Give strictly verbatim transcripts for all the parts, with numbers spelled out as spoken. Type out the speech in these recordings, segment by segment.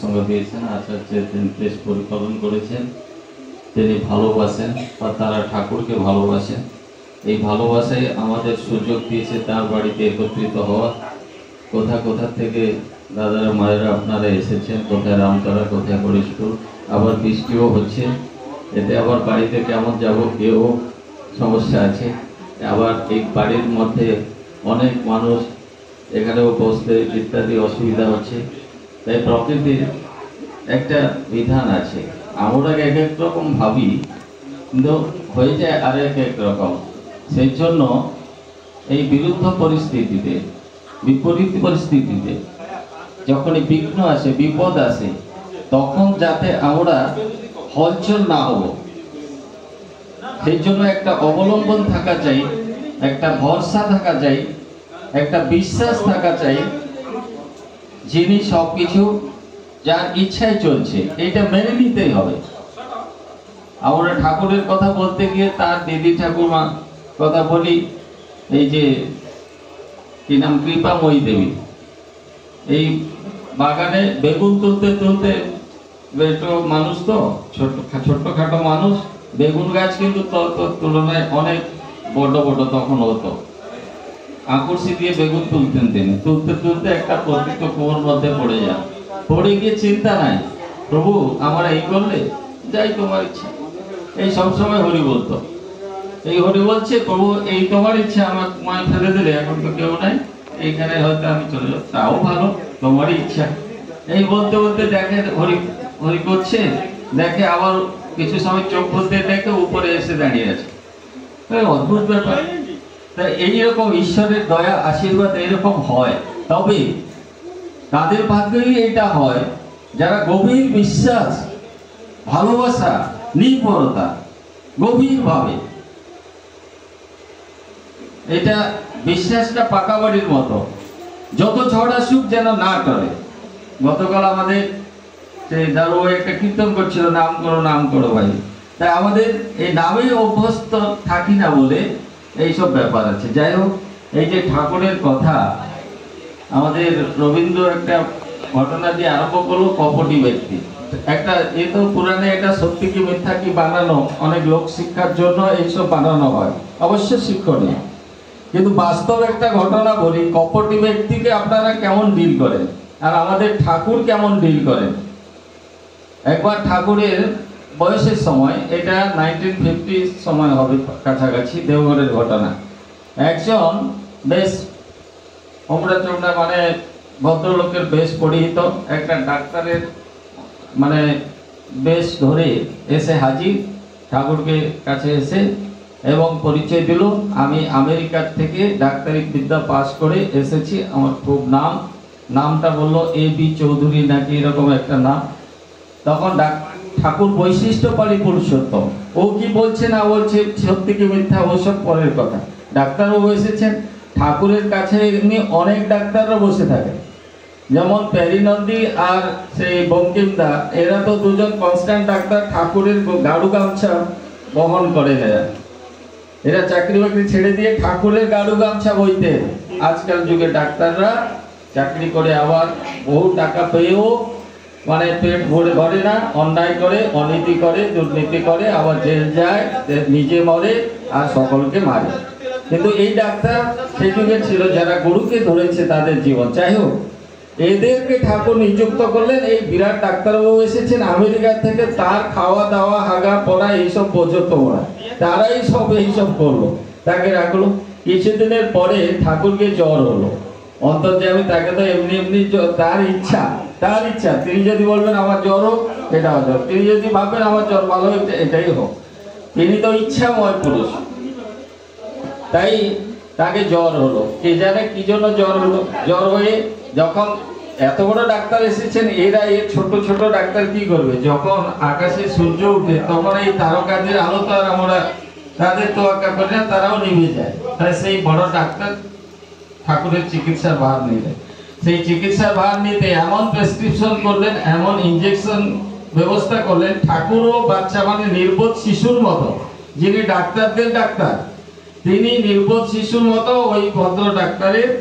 প্রসঙ্গ দিয়েছেন। আচার্য তিনি দেশ পরিপালন করেছেন, তিনি ভালোবাসেন বা তারা ঠাকুরকে ভালোবাসেন। এই ভালোবাসায় আমাদের সুযোগ দিয়েছে তার বাড়িতে একত্রিত হওয়া। কোথা কোথা থেকে দাদারা মায়েরা আপনারা এসেছেন, কোথায় রামতলা, কোথায় হরিশপুর, আবার বৃষ্টিও হচ্ছে, এতে আবার বাড়িতে কেমন যাব কেউ সমস্যা আছে। আবার এই বাড়ির মধ্যে অনেক মানুষ এখানেও বসতে ইত্যাদি অসুবিধা হচ্ছে। তাই প্রকৃতির একটা বিধান আছে, আমরা এক এক রকম ভাবি কিন্তু হয়ে যায় আর এক এক রকম। সেই জন্য এই বিরুদ্ধ পরিস্থিতিতে, বিপরীত পরিস্থিতিতে যখনই বিঘ্ন আসে, বিপদ আসে, তখন যাতে আমরা হলচল না হব, সেই জন্য একটা অবলম্বন থাকা চাই, একটা ভরসা থাকা চাই, একটা বিশ্বাস থাকা চাই, যিনি সবকিছু যার ইচ্ছায় চলছে, এটা মেনে নিতেই হবে। আমরা ঠাকুরের কথা বলতে গিয়ে তার দিদি ঠাকুরমা কথা বলি, এই যে কি নাম, কৃপাময়ী দেবী, এই বাগানে বেগুন তুলতে তুলতে, মানুষ তো ছোট ছোট্টখাটো মানুষ, বেগুন গাছ কিন্তু তুলনায় অনেক বড় বড় তখন হতো, আকুর্ষি দিয়ে বেগুন তুলতেন তিনি, তুলতে তুলতে একটা পতিত কুয়োর মধ্যে পড়ে যান, পড়ে গিয়ে চিন্তা নাই, প্রভু আমার এই করলে, যাই তোমার ইচ্ছা, এই সবসময় হরি বলতো, এই হরি বলছে প্রভু এই তোমার ইচ্ছা, আমার মায় ফেলে দিলে, এখন তো কেউ নাই, এইখানে হয়তো আমি চলে যাব, তাও ভালো, তোমারই ইচ্ছা। এই বলতে বলতে দেখে হরি হরি করছে, দেখে আবার কিছু সময় চোখ খুলতে দেখে উপরে এসে দাঁড়িয়ে আছে। অদ্ভুত ব্যাপার। তাই এইরকম ঈশ্বরের দয়া আশীর্বাদ এরকম হয়, তবে তাদের ভাগ্যেই এটা হয় যারা গভীর বিশ্বাস, ভালোবাসা, নির্ভরতা গভীর ভাবে, এটা বিশ্বাসটা পাকা বাড়ির মতো, যত ঝড় আসুক যেন না করে। গতকাল আমাদের সেই দারু একটা কীর্তন করছিল, নাম করো নাম করো ভাই। তাই আমাদের এই নামে অভ্যস্ত থাকি না বলে এইসব ব্যাপার আছে। যাই হোক, এই যে ঠাকুরের কথা, আমাদের রবীন্দ্র একটা ঘটনা দিয়ে আরম্ভ করলো, কপটি ব্যক্তি। একটা এ তো পুরাণে, এটা সত্যি কি মিথ্যা কি বানানো, অনেক লোক শিক্ষার জন্য এইসব বানানো হয়, অবশ্য শিক্ষণীয়, কিন্তু বাস্তব একটা ঘটনা বলি, কপটি ব্যক্তিকে আপনারা কেমন ডিল করেন আর আমাদের ঠাকুর কেমন ডিল করেন। একবার ঠাকুরের বয়সের সময়, এটা নাইনটিন ফিফটি সময় হবে কাছাকাছি, দেওঘরের ঘটনা, একজন বেশ ওমরা চোমরা মানে ভদ্রলোকের বেশ পরিহিত একটা ডাক্তারের মানে বেশ ধরে এসে হাজির ঠাকুরকে কাছে এসে এবং পরিচয় দিল, আমি আমেরিকার থেকে ডাক্তারি বিদ্যা পাশ করে এসেছি, আমার খুব নাম, নামটা বললো এ বি চৌধুরী নাকি এরকম একটা নাম। তখন ঠাকুর বৈশিষ্ট্য পালি পুরুষোত্তম, ও কি বলছে না বলছে, সত্যি কি মিথ্যা ওসব পরের কথা। ডাক্তারও বসেছেন ঠাকুরের কাছে, এমনি অনেক ডাক্তাররা বসে থাকে, যেমন প্যারিনন্দী আর সেই বঙ্কিমদা, এরা তো দুজন কনস্ট্যান্ট ডাক্তার, ঠাকুরের গাড়ু গামছা বহন করে এরা, এরা চাকরি বাকরি ছেড়ে দিয়ে ঠাকুরের গাড়ু গামছা বইতে। আজকাল যুগে ডাক্তাররা চাকরি করে আবার বহু টাকা পেয়েও মানে পেট ভরে ভরে না, অন্যায় করে, অনীতি করে, দুর্নীতি করে, আবার জেল যায়, নিজে মরে আর সকলকে মারে। কিন্তু এই ডাক্তার সেই যুগে ছিল যারা গুরুকে ধরেছে তাদের জীবন। যাই হোক, এদেরকে ঠাকুর নিযুক্ত করলেন, এই বিরাট ডাক্তারবাবু এসেছেন আমেরিকা থেকে, তার খাওয়া দাওয়া হাগা পড়া এইসব বোঝতো ওরা, তারাই সব এইসব করলো, তাকে রাখলো। কিছুদিনের পরে ঠাকুরকে জ্বর হলো, অন্তর্যামী তাকে তো এমনি এমনি, তার ইচ্ছা, তার ইচ্ছা, তিনি যদি বলবেন আমার জ্বর হোক এটা জ্বর, তিনি যদি ভাববেন আমার জ্বর ভালো হোক এটাই হোক, তিনি তো ইচ্ছাময় পুরুষ। তাই তাকে জ্বর হলো, কে জানে কি জন্য জ্বর হলো। জ্বর হয়ে যখন এত বড় ডাক্তার এসেছেন, এরা এই ছোট ছোট ডাক্তার কি করবে, যখন আকাশে সূর্য উঠে তখন এই তারকাদের আলো তো আর আমরা তাদের তোয়াক্কা করি না, তারাও নিভে যায়। তাই সেই বড় ডাক্তার ঠাকুরের চিকিৎসার ভার নিলেন, সেই চিকিৎসার ভার নিতে এমন প্রেসক্রিপশন করলেন, এমন ইনজেকশন ব্যবস্থা করলেন, ঠাকুরও বাচ্চা মানে নির্বোধ শিশুর মতো, যিনি ডাক্তারদের ডাক্তার তিনি নির্বোধ শিশুর মতো ওই ভদ্র ডাক্তারের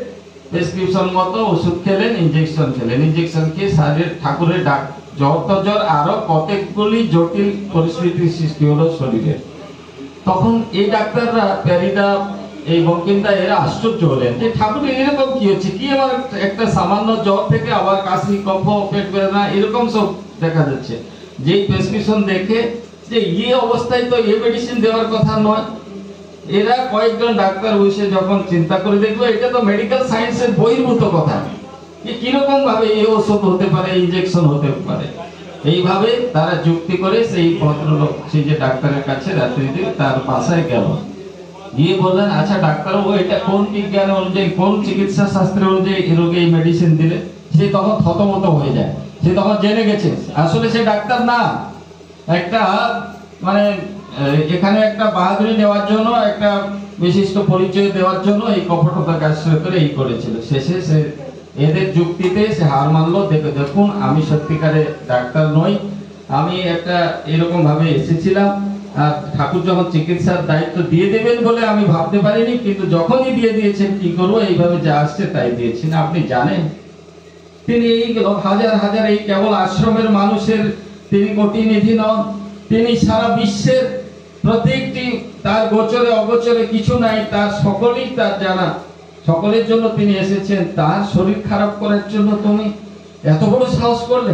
প্রেসক্রিপশন মতো ওষুধ খেলেন, ইনজেকশন খেলেন, ইনজেকশন খেয়ে শরীর ঠাকুরের ডাক জ্বর তো জ্বর আরো কতগুলি জটিল পরিস্থিতির সৃষ্টি হলো শরীরে। তখন এই ডাক্তাররা প্যারিদা এই বঙ্কিমদা এরা আশ্চর্য হলেন যে ঠাকুরের এরকম কি হচ্ছে, কি আমার একটা সামান্য জ্বর থেকে আবার কাশি, কফ, পেট বেদনা এরকম সব দেখা যাচ্ছে। যে প্রেসক্রিপশন দেখে যে এই অবস্থায় তো এই মেডিসিন দেওয়ার কথা নয়। এরা কয়েকজন ডাক্তার বসে যখন চিন্তা করে দেখলো এটা তো মেডিকেল সায়েন্সের বহির্ভূত কথা, যে কিরকম ভাবে এই ওষুধ হতে পারে, ইনজেকশন হতে পারে। এইভাবে তারা যুক্তি করে সেই ভদ্রলোক সেই যে ডাক্তারের কাছে রাত্রিতে তার বাসায় গেল, গিয়ে বললেন আচ্ছা ডাক্তারবাবু এটা কোন বিজ্ঞান অনুযায়ী, কোন চিকিৎসা শাস্ত্র অনুযায়ী এই রোগে এই মেডিসিন দিলে? সে তখন থতমত হয়ে যায়, সে তখন জেনে গেছে আসলে সে ডাক্তার না, একটা মানে এখানে একটা বাহাদুরি নেওয়ার জন্য, একটা বিশিষ্ট পরিচয় দেওয়ার জন্য এই কপটতাকে আশ্রয় করে এই করেছিল। শেষে সে এদের যুক্তিতে সে হার মানলো। দেখে দেখুন আমি সত্যিকারে ডাক্তার নই, আমি একটা এরকম ভাবে এসেছিলাম, আর ঠাকুর যখন চিকিৎসার দায়িত্ব দিয়ে দেবেন বলে আমি ভাবতে পারিনি, কিন্তু যখনই দিয়ে দিয়েছেন কি করবো, এইভাবে যা আসছে তাই দিয়েছি। না আপনি জানেন তিনি এই হাজার হাজার এই কেবল আশ্রমের মানুষের তিনি কোটিনিধি নন, তিনি সারা বিশ্বের প্রত্যেকটি তার গোচরে অগোচরে কিছু নাই, তার সকলেই তার জানা, সকলের জন্য তিনি এসেছেন। তার শরীর খারাপ করার জন্য তুমি এত বড় সাহস করলে?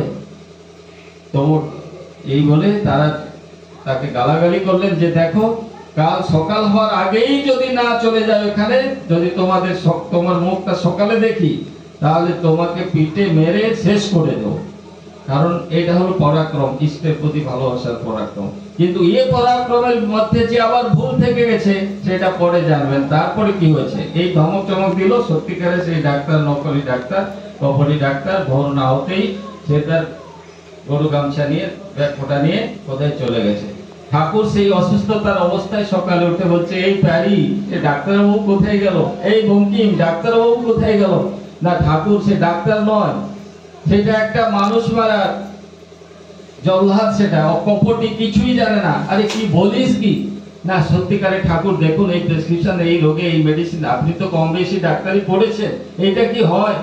তো এই বলে তারা তাকে গালাগালি করলেন যে দেখো কাল সকাল হওয়ার আগেই যদি না চলে যায় ওখানে, যদি তোমাদের তোমার মুখটা সকালে দেখি তাহলে তোমাকে পিটে মেরে শেষ করে দেবো। কারণ এটা হলো পরাক্রম, ইষ্টের প্রতি ভালোবাসার পরাক্রম। কিন্তু এই পরাক্রমের মধ্যে যে আবার ভুল থেকে গেছে সেটা পরে জানবেন। তারপরে কি হয়েছে, এই ধমক চমক দিল। সত্যিকারে সেই ডাক্তার নকলি ডাক্তার, কপটি ডাক্তার ভোর না হতেই সে তার গরু গামছা নিয়ে ব্যাগ ফোঁটা নিয়ে কোথায় চলে গেছে। ঠাকুর সেই অসুস্থতার অবস্থায় সকালে উঠে বলছে এই প্যারি, এই ডাক্তারবাবু কোথায় গেল? এই বঙ্কিম ডাক্তারবাবু কোথায় গেল? না ঠাকুর সে ডাক্তার নয়, সেটা একটা মানুষ মারার জল্লাদ, সেটা অকপটি, কিছুই জানে না। আরে কি বলিস কি? না সত্যিকারে ঠাকুর দেখুন এই প্রেসক্রিপশন, এই রোগে এই মেডিসিন, আপনি তো কম বেশি ডাক্তারি পড়েছেন, এইটা কি হয়?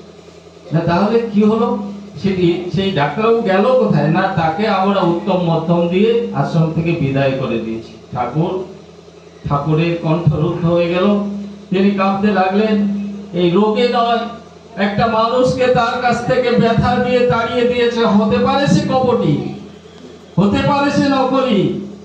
না তাহলে কি হলো? সেটি সেই ডাক্তারবাবু গেল কোথায়? না তাকে আমরা উত্তম মধ্যম দিয়ে আশ্রম থেকে বিদায় করে দিয়েছি। ঠাকুর ঠাকুরের কণ্ঠ রুদ্ধ হয়ে গেল, তিনি কাঁপতে লাগলেন। এই রোগে নয়, একটা মানুষকে তার কাছ থেকে ব্যথা দিয়ে তাড়িয়ে দিয়েছে। হতে পারে সে কপটি, হতে পারে সে নকলি,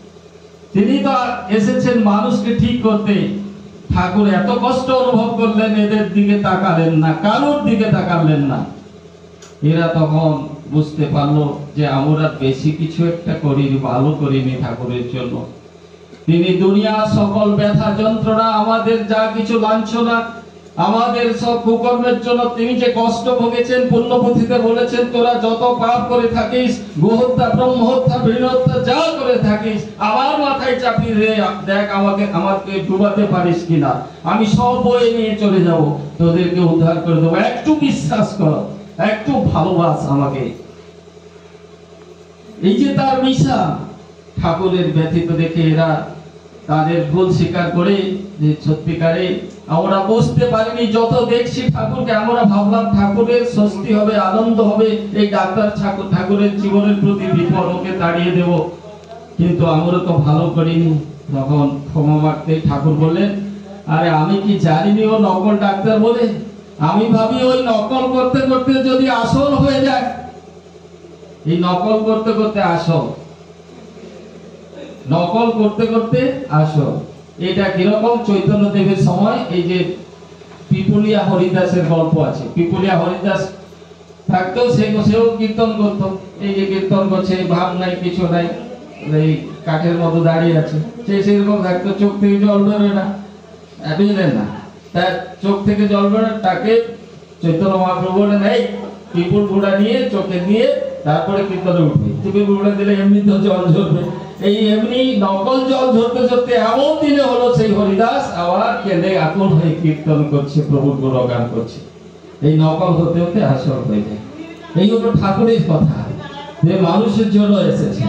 তিনি তো এসেছেন মানুষকে ঠিক করতে। ঠাকুর এত কষ্ট অনুভব করলেন, এদের দিকে তাকালেন না, কারোর দিকে তাকালেন না। এরা তখন বুঝতে পারলো যে আমরা বেশি কিছু একটা করিনি, ভালো করিনি ঠাকুরের জন্য। তিনি দুনিয়ার সকল ব্যথা যন্ত্রণা, আমাদের যা কিছু লাঞ্ছনা, আমাদের সব কুকর্মের জন্য তিনি যে কষ্ট ভোগেছেন, পুণ্যপুঁথিতে বলেছেন তোরা যত পাপ করে থাকিস, গোহত্যা, ব্রহ্মহত্যা, ভীরহত্যা যা করে থাকিস, আমার মাথায় চাপিয়ে দে, দেখ আমাকে আমাকে ডুবাতে পারিস কিনা, আমি সব বয়ে নিয়ে চলে যাব, তোদেরকে উদ্ধার করে দেবো। একটু বিশ্বাস কর, একটু ভালোবাস আমাকে। এই যে তার মিশা, ঠাকুরের ব্যথিত দেখে এরা তাদের ভুল স্বীকার করে যে সত্যিকারে আমরা বুঝতে পারিনি, যত দেখছি ঠাকুরকে আমরা ভাবলাম ঠাকুরের স্বস্তি হবে, আনন্দ হবে, এই ডাক্তার ঠাকুর ঠাকুরের জীবনের প্রতি বিপদ, ওকে তাড়িয়ে দেব, কিন্তু আমরা তো ভালো করিনি। তখন ক্ষমা মাগতে ঠাকুর বললেন আরে আমি কি জানিনি ও নকল ডাক্তার বলে? আমি ভাবি ওই নকল করতে করতে যদি আসল হয়ে যায়, এই নকল করতে করতে আসল, নকল করতে করতে আসল। এটা কিরকম? চৈতন্য দেবের সময় এই যে পিপুলিয়া হরিদাসের গল্প আছে। পিপুলিয়া হরিদাস থাকতো, সে সেও কীর্তন করতো। এই যে কীর্তন করছে, ভাব নাই কিছু নাই, এই কাঠের মতো দাঁড়িয়ে আছে, সে সেরকম থাকতো, চোখ থেকে জল বেরোয় না, বুঝলেন না? তার চোখ থেকে জল বেরোয়, তাকে চৈতন্য মহাপ্রভু বলেন এই পিপুল গুঁড়া নিয়ে চোখে দিয়ে তারপরে কীর্তনে উঠবে। পিপুল গুঁড়া দিলে এমনি তো জল ঝরবে। এই এমনি নকল জল ঝরতে ঝরতে এমন দিনে হলো সেই হরিদাস আবার কেঁদে আকুল হয়ে কীর্তন করছে, প্রভুর গুণগান করছে। এই নকল হতে হতে আসল হয়ে যায়। এই হলো ঠাকুরের কথা, যে মানুষের জন্য এসেছে।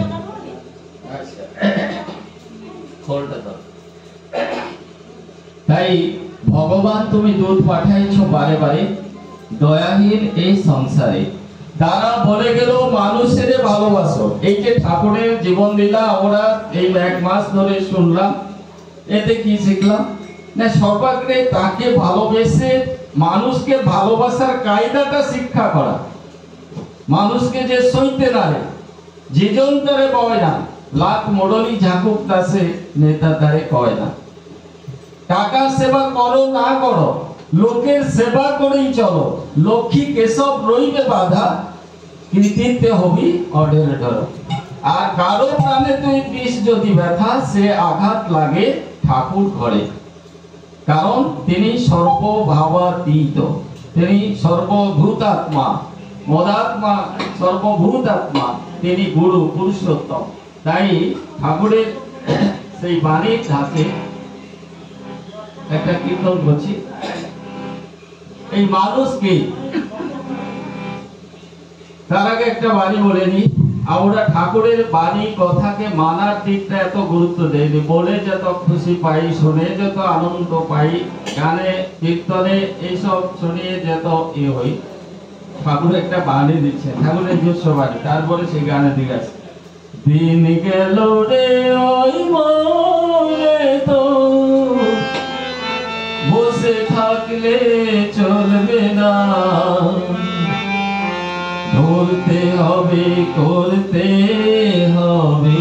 তাই ভগবান তুমি দুধ পাঠাইছো বারে বারে দয়াহীন এই সংসারে, তারা বলে গেল মানুষের ভালোবাসো। এই যে ঠাকুরের জীবন লীলা আমরা এই এক মাস ধরে শুনলাম, এতে কি শিখলাম না সর্বাগ্রে তাকে ভালোবেসে মানুষকে ভালোবাসার কায়দাটা শিক্ষা করা। মানুষকে যে সইতে না রে যেজন তারে কয় না, লাখ মোড়লি ঝাঁকুক দাসে নেতা তারে কয় না। টাকা সেবা করো না করো, লোকের সেবা করেই চলো। লক্ষ্মী কেশব রইবে বাধা, কৃতিত্বে হবি অডের ডর। আর কারো প্রাণে তুই বিষ যদি ব্যথা, সে আঘাত লাগে ঠাকুর ঘরে। কারণ তিনি সর্বভাবাতীত, তিনি সর্বভূতাত্মা, মদাত্মা, সর্বভূতাত্মা, তিনি গুরু পুরুষোত্তম। তাই ঠাকুরের সেই বাণীর ধাতে একটা কীর্তন করছি। এই মানুষকে তার আগে একটা বাণী বলে নি, আমরা ঠাকুরের বাণী কথাকে মানার দিকটা এত গুরুত্ব দেয়নি। বলে যত খুশি পাই, শুনে যত আনন্দ পাই, গানে কীর্তনে এইসব শুনিয়ে যত ইয়ে হই, ঠাকুর একটা বাণী দিচ্ছেন, ঠাকুরের নিজস্ব বাণী। তারপরে সেই গানে দিকে আছে, দিন গেল রে ওই মনে তো বসে থাকলে চলবে না, ধরতে হবে করতে হবে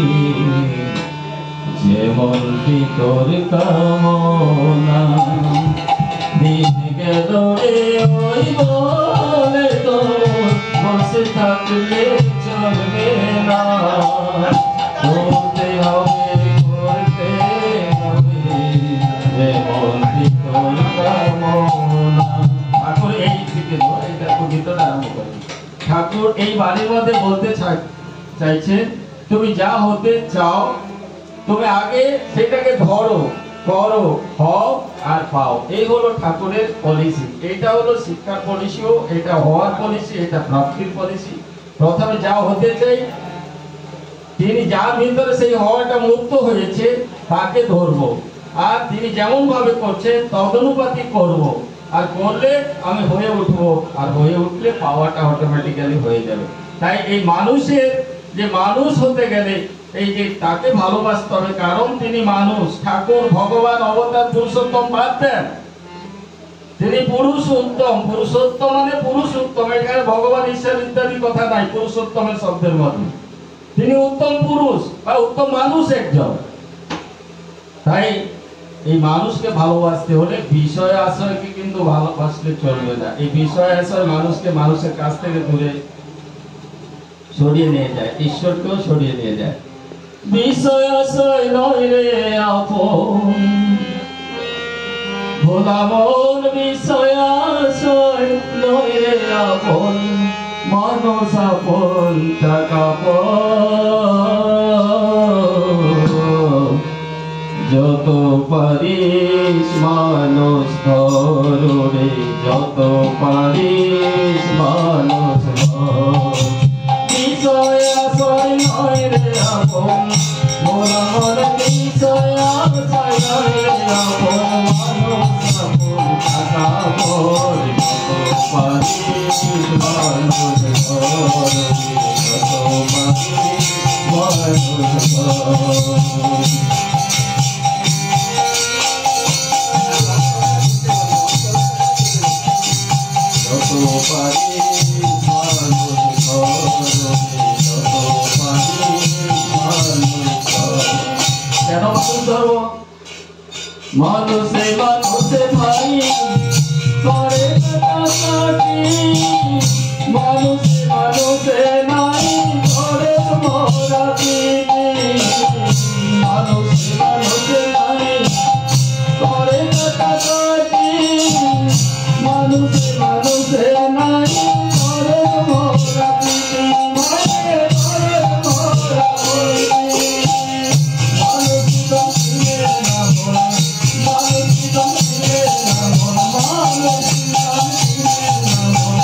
যেমনটি তোর কামনা। দিন গেল রে ওই বলে তো বসে থাকলে চলবে না, ধরতে হবে করতে হবে যেমনটি তোর কামনা। ঠাকুর এই দিকে এইটা গীতটা আরম্ভ করে ঠাকুর এই বাণীর মধ্যে বলতে চাইছে তুমি যা হতে চাও তুমি আগে সেটাকে ধরো, করো, হও আর পাও। এই হলো ঠাকুরের পলিসি। এটা হলো শিক্ষার পলিসিও, এটা হওয়ার পলিসি, এটা প্রাপ্তির পলিসি। প্রথমে যা হতে চাই, তিনি যার ভিতরে সেই হওয়াটা মুক্ত হয়েছে তাকে ধরবো, আর তিনি যেমন ভাবে করছেন তদনুপাতি করব। আর করলে আমি হয়ে উঠবো, আর হয়ে উঠলে পাওয়াটা অটোমেটিক্যালি হয়ে যাবে। তাই এই মানুষের যে মানুষ হতে গেলে এই যে তাকে ভালোবাসতে হবে, কারণ তিনি মানুষ। ঠাকুর ভগবান অবতার পুরুষোত্তম বাদ দেন, তিনি পুরুষ উত্তম। পুরুষোত্তম মানে পুরুষ উত্তম, এখানে ভগবান ঈশ্বর ইত্যাদি কথা নাই পুরুষোত্তমের শব্দের মধ্যে। তিনি উত্তম পুরুষ বা উত্তম মানুষ একজন। তাই এই মানুষকে ভালোবাসতে হলে বিষয় আশ্রয়কে কিন্তু ভালোবাসলে চলবে না। এই বিষয় আশ্রয় মানুষকে মানুষের কাছ থেকে দূরে সরিয়ে নিয়ে যায়, ঈশ্বরকেও সরিয়ে নিয়ে যায়। বিষয় আশ্রয় নয় রে আপন ভোলা মন, বিষয় আশ্রয় নয় রে আপন, মানুষ আপন টাকা যত পারিস মানুষ ধরে, যত পারিস মানুষ বিষয় আশ্রয় নয় রে আপন, মোরা মোরা বিষয় আশ্রয় নয় রে আপন, মানুষ আপন টাকা পর যত পারিস মানুষ ধরে, যত পারিস মানুষ ধরে। কেন মানুষ ধরবো? মানুষে মানুষে ভাই করে মানুষে মানুষে নাই করে মোরা দিদি, মানুষে মানুষে নাই করে কাটাকাটি, মানুষে মানুষে নাই করে মোরা দিদি, মানে করে মোরা দিদি। মানুষ দিয়ে না বল, মানুষ দিয়ে না বল, মানুষ দিয়ে না বল,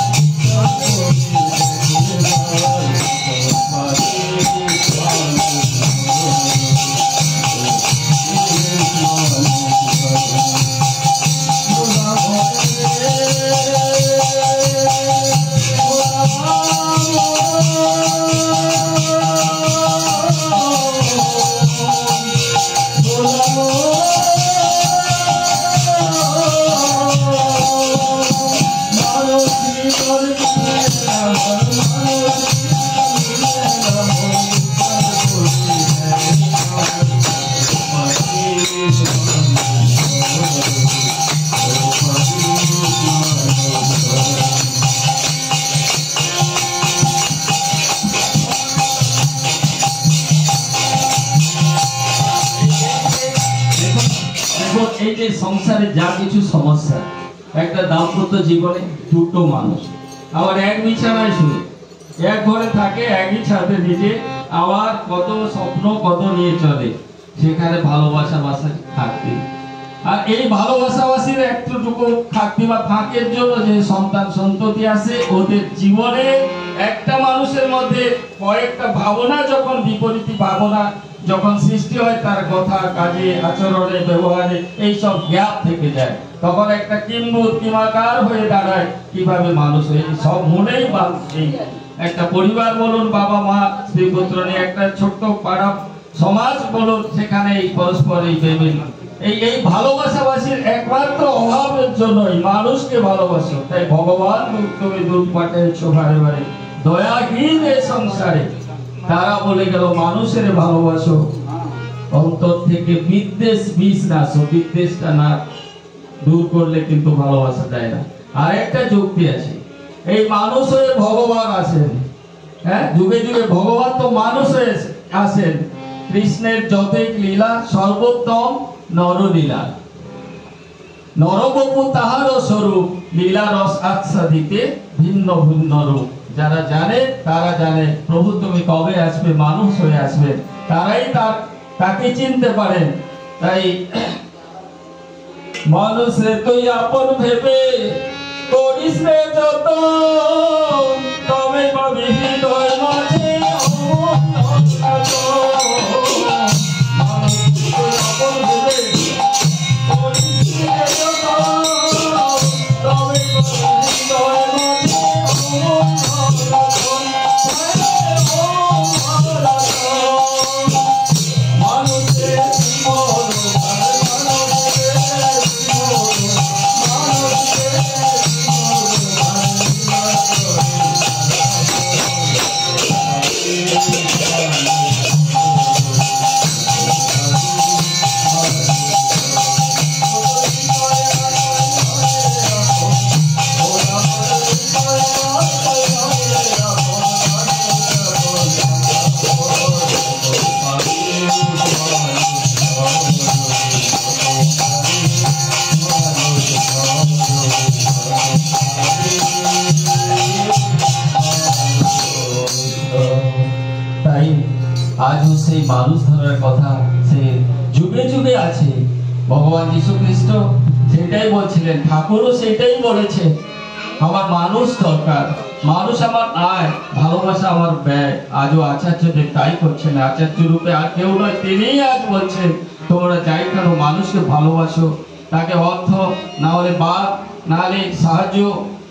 এই যে সংসারে যা কিছু সমস্যা, একটা দাম্পত্য জীবনে দুটো মানুষ আবার এক বিছানায় শুয়ে এক ঘরে থাকে, একই ছাদে নিচে, আবার কত স্বপ্ন কত নিয়ে চলে, সেখানে ভালোবাসা বাসা থাকতে, আর এই ভালোবাসা বাসির একটুটুকু থাকতে বা ফাঁকের জন্য যে সন্তান সন্ততি আসে, ওদের জীবনে একটা মানুষের মধ্যে কয়েকটা ভাবনা যখন বিপরীত ভাবনা যখন সৃষ্টি হয়, তার কথা কাজে আচরণে ব্যবহারে এইসব গ্যাপ থেকে যায়, তখন একটা কিম্বুত কিমাকার হয়ে দাঁড়ায়। কিভাবে মানুষ এই সব মনেই এই একটা পরিবার বলুন, বাবা মা স্ত্রী পুত্র নিয়ে একটা ছোট্ট পাড়া সমাজ বলুন, সেখানে এই পরস্পর এই বিভিন্ন এই এই ভালোবাসাবাসীর একমাত্র অভাবের জন্যই মানুষকে ভালোবাসো। তাই ভগবান তুমি দুধ পাঠাইছো বারে বারে দয়াহীন এই সংসারে, তারা বলে গেল মানুষের ভালোবাসো, অন্তর থেকে বিদ্বেষ বিষ নাশো, বিদ্বেষটা না দূর করলে কিন্তু ভালোবাসা দেয় না। আর একটা যুক্তি আছে, এই মানুষ হয়ে ভগবান আসেন, হ্যাঁ যুগে যুগে ভগবান তো মানুষ হয়ে আসেন। কৃষ্ণের যতই লীলা সর্বোত্তম নরলীলা, নরবপু তাহার স্বরূপ, লীলা রস আচ্ছাদিতে ভিন্ন ভিন্ন রূপ। যারা জানে তারা জানে প্রভু তুমি কবে আসবে, মানুষ হয়ে আসবে, তারাই তার তাকে চিনতে পারেন। তাই মানুষে তুই আপন ভেবে করিস রে যত, তবে পাবি হৃদয় মাঝে আজও সেই মানুষ ধরার কথা সে যুগে যুগে আছে। ভগবান যীশু খ্রিস্ট সেটাই বলছিলেন, ঠাকুরও সেটাই বলেছে, আমার মানুষ দরকার, মানুষ আমার আয়, ভালোবাসা আমার ব্যয়। আজও আচার্যদের তাই করছেন, আচার্য রূপে আর কেউ নয়, তিনিই আজ বলছেন তোমরা যাই কেন মানুষকে ভালোবাসো, তাকে অর্থ না হলে বা না হলে সাহায্য,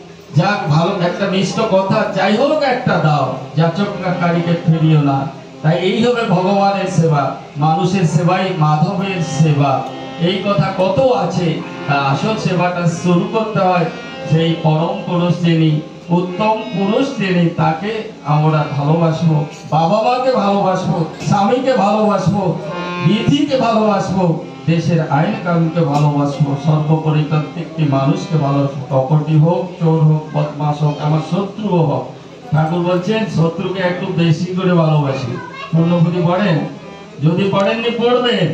যাক ভালো একটা মিষ্ট কথা যাই হোক একটা দাও, যাচককারীকে ফিরিও না। তাই এই হবে ভগবানের সেবা, মানুষের সেবাই মাধবের সেবা। এই কথা কত আছে, আসল সেবাটা শুরু করতে হয় সেই পরম পুরুষ যিনি, উত্তম পুরুষ যিনি, তাকে আমরা ভালোবাসবো, বাবা মাকে ভালোবাসবো, স্বামীকে ভালোবাসবো, বিধিকে ভালোবাসবো, দেশের আইন কানুনকে ভালোবাসবো, সর্বোপরি প্রত্যেকটি মানুষকে ভালোবাসবো, কপটি হোক, চোর হোক, বদমাশ হোক, আমার শত্রুও হোক। ঠাকুর বলছেন শত্রুকে একটু বেশি করে ভালোবাসি। পূর্ণভূতি পড়েন? যদি পড়েননি পড়বেন,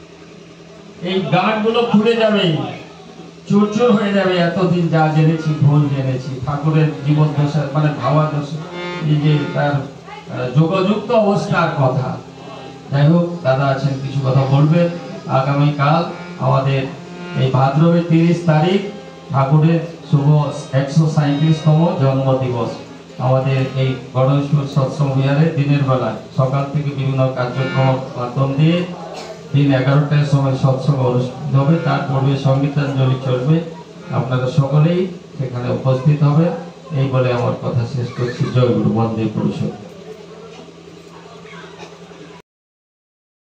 এই গাঁটগুলো খুলে যাবে, চুরচুর হয়ে যাবে। এতদিন যা জেনেছি ভুল জেনেছি, ঠাকুরের জীবন দশা মানে ভাবা দশা, এই যে তার যোগযুক্ত অবস্থার কথা। যাই হোক, দাদা আছেন কিছু কথা বলবেন। আগামীকাল আমাদের এই ভাদ্রবের তিরিশ তারিখ ঠাকুরের শুভ একশো সাঁইত্রিশতম জন্ম দিবস। আমাদের এই গণেশপুর সৎসঙ্গ বিহারে দিনের বেলায় সকাল থেকে বিভিন্ন কার্যক্রম মাধ্যম দিয়ে দিন এগারোটার সময় সৎসঙ্গ অনুষ্ঠিত হবে, তার পূর্বে সঙ্গীতাঞ্জলি চলবে। আপনারা সকলেই সেখানে উপস্থিত হবে। এই বলে আমার কথা শেষ করছি। জয় গুরু, বন্দে পুরুষোত্তম।